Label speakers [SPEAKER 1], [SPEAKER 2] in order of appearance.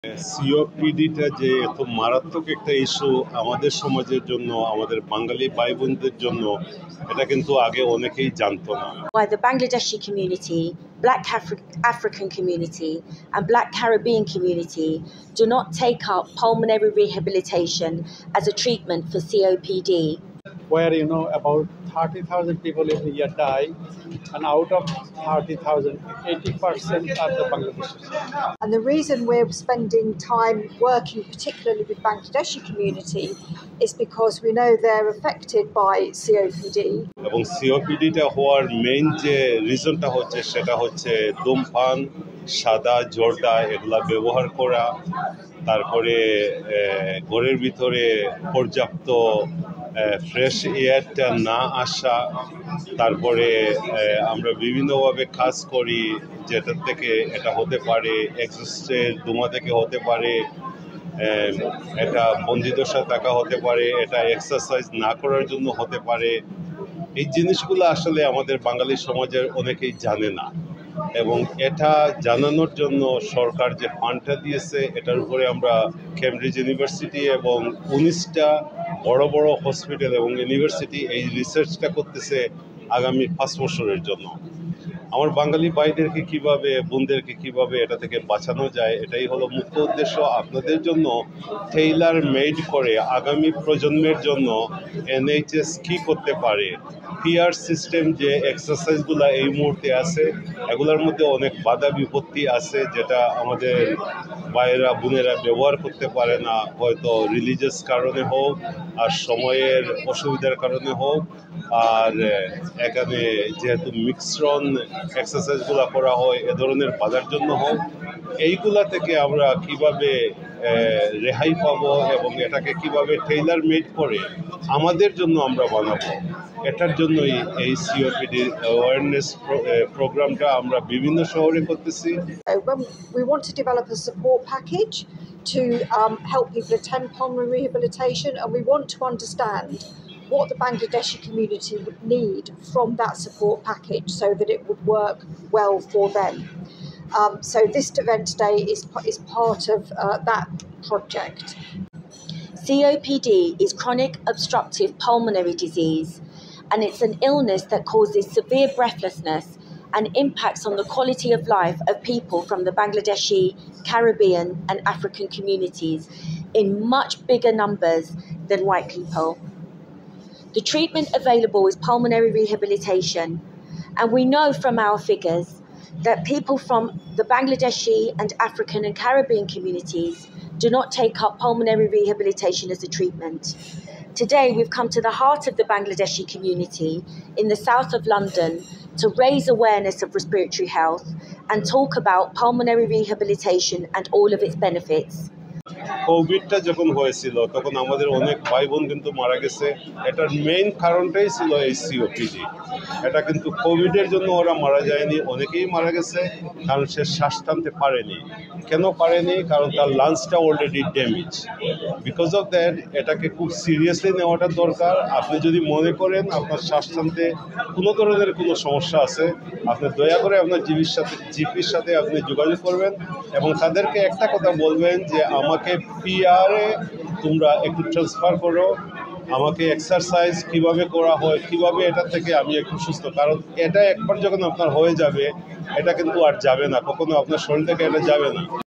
[SPEAKER 1] সিওপিডিটা যে এত মারাত্মক একটা ইস্যু আমাদের সমাজের জন্য, আমাদের বাঙালি ভাই বোনদের জন্য, এটা কিন্তু আগে অনেকেই জানতো না।
[SPEAKER 2] Why the Bangladeshi community, Black African community and Black Caribbean community do not take up pulmonary rehabilitation as a treatment for COPD.
[SPEAKER 3] Where about 30,000 people every year die, and out of 30,000, 80% are the Bangladeshis.
[SPEAKER 4] And the reason we're spending time working particularly with Bangladeshi community is because we know they're affected by COPD.
[SPEAKER 1] এবং সিওপিডিটা হওয়ার main যে রিজনটা হচ্ছে সেটা হচ্ছে ধূমপান, সাদা জর্দা এগুলা ব্যবহার করা, তারপরে ঘরের ভিতরে পর্যাপ্ত ফ্রেশ এয়ারটা না আসা, তারপরে আমরা বিভিন্নভাবে কাজ করি যেটার থেকে এটা হতে পারে এক্সস্টের ধোঁয়া থেকে হতে পারে, এটা বন্দিদশা থাকা হতে পারে, এটা এক্সারসাইজ না করার জন্য হতে পারে। এই জিনিসগুলো আসলে আমাদের বাঙালি সমাজের অনেকেই জানে না, এবং এটা জানানোর জন্য সরকার যে ফান্ডটা দিয়েছে এটার উপরে আমরা কেমব্রিজ ইউনিভার্সিটি এবং 19টা বড় বড় হসপিটাল এবং ইউনিভার্সিটি এই রিসার্চটা করতেছে আগামী 5 বছরের জন্য। আমার বাঙালি ভাইদেরকে কিভাবে, বোনদেরকে কিভাবে এটা থেকে বাঁচানো যায়, এটাই হলো মুখ্য উদ্দেশ্য। আপনাদের জন্য টেইলার মেড করে আগামী প্রজন্মের জন্য এনএইচএস কি করতে পারে, পিআর সিস্টেম যে এক্সারসাইজগুলো এই মুহূর্তে আছে এগুলোর মধ্যে অনেক বাধা বিপত্তি আছে যেটা আমাদের ভাইয়েরা বোনেরা ব্যবহার করতে পারে না, হয়তো রিলিজিয়াস কারণে হোক আর সময়ের অসুবিধার কারণে হোক, আর এখানে যেহেতু মিক্সরন এক্সারসাইজগুলো করা হয় এ ধরনের বাধার জন্য হোক, এইগুলা থেকে আমরা কিভাবে রেহাই পাবো এবং এটাকে কিভাবে টেইলার মেড করে আমাদের জন্য আমরা বানাবো, এটার জন্যই এই সিওপিডি অ্যাওয়ারনেস প্রোগ্রামটা আমরা বিভিন্ন শহরে করতেছি।
[SPEAKER 4] We want to develop a support package to help people attend pulmonary rehabilitation, and we want to understand what the Bangladeshi community would need from that support package so that it would work well for them. So this event today is part of that project.
[SPEAKER 2] COPD is chronic obstructive pulmonary disease, and it's an illness that causes severe breathlessness and impacts on the quality of life of people from the Bangladeshi, Caribbean and African communities in much bigger numbers than white people. The treatment available is pulmonary rehabilitation, and we know from our figures that people from the Bangladeshi and African and Caribbean communities do not take up pulmonary rehabilitation as a treatment. Today we've come to the heart of the Bangladeshi community in the south of London to raise awareness of respiratory health and talk about pulmonary rehabilitation and all of its benefits.
[SPEAKER 1] কোভিডটা যখন হয়েছিল তখন আমাদের অনেক ভাই বোন কিন্তু মারা গেছে, এটার মেইন কারণটাই ছিল এই সিওপিডি। এটা কিন্তু কোভিডের জন্য ওরা মারা যায়নি, অনেকেই মারা গেছে কারণ সে শ্বাস টানতে পারেনি। কেন পারেনি? কারণ তার লাংসটা already damage. Because of that এটাকে খুব সিরিয়াসলি নেওয়াটা দরকার। আপনি যদি মনে করেন আপনার শ্বাস টানতে কোনো ধরনের কোনো সমস্যা আছে, আপনি দয়া করে আপনার জিপির সাথে আপনি যোগাযোগ করবেন এবং তাদেরকে একটা কথা বলবেন যে আমাকে পিআরে তোমরা একটু ট্রান্সফার করো, আমাকে এক্সারসাইজ কিভাবে করা হয়, কিভাবে এটা থেকে আমি একটু সুস্থ, কারণ এটা একবার যখন আপনার হয়ে যাবে এটা কিন্তু আর যাবে না, কখনো আপনার শরীর থেকে এটা যাবে না।